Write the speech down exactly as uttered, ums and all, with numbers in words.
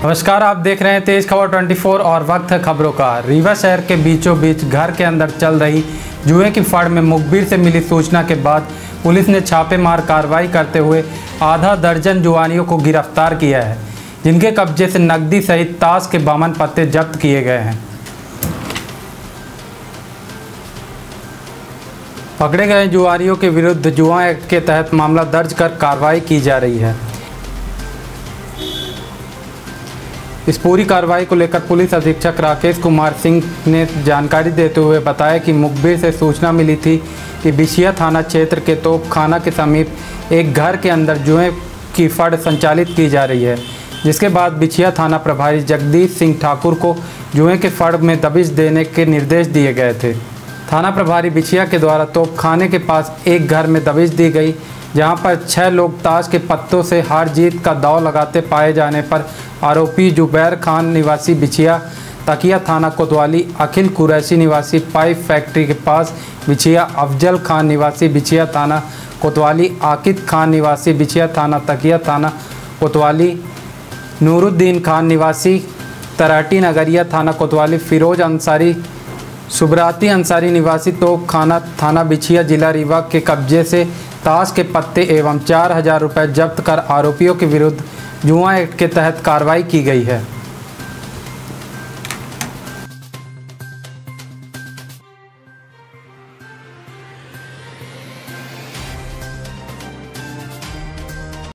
नमस्कार, आप देख रहे हैं तेज खबर चौबीस और वक्त है खबरों का। रीवा शहर के बीचों बीच घर के अंदर चल रही जुए की फड़ में मुखबिर से मिली सूचना के बाद पुलिस ने छापेमार कार्रवाई करते हुए आधा दर्जन जुआनियों को गिरफ्तार किया है, जिनके कब्जे से नकदी सहित ताश के बावन पत्ते जब्त किए गए हैं। पकड़े गए जुआरियों के विरुद्ध जुआ एक्ट के तहत मामला दर्ज कर कार्रवाई की जा रही है। इस पूरी कार्रवाई को लेकर पुलिस अधीक्षक राकेश कुमार सिंह ने जानकारी देते हुए बताया कि मुखबिर से सूचना मिली थी कि बिछिया थाना क्षेत्र के तोपखाना के समीप एक घर के अंदर जुए की फड़ संचालित की जा रही है, जिसके बाद बिछिया थाना प्रभारी जगदीश सिंह ठाकुर को जुए के फड़ में दबिश देने के निर्देश दिए गए थे। थाना प्रभारी बिछिया के द्वारा तोपखाने के पास एक घर में दबिश दी गई, जहां पर छह लोग ताश के पत्तों से हार जीत का दांव लगाते पाए जाने पर आरोपी जुबैर खान निवासी बिछिया, तकिया थाना कोतवाली, अखिल कुरैशी निवासी पाइप फैक्ट्री के पास बिछिया, अफजल खान निवासी बिछिया थाना कोतवाली, आकिद खान निवासी बिछिया थाना तकिया थाना कोतवाली, नूरुद्दीन खान निवासी तराटी नगरिया थाना कोतवाली, फिरोज अंसारी, सुबराती अंसारी निवासी तोपखाना थाना बिछिया जिला रीवा के कब्जे से ताश के पत्ते एवं चार हजार रुपये जब्त कर आरोपियों के विरुद्ध जुआ एक्ट के तहत कार्रवाई की गई है।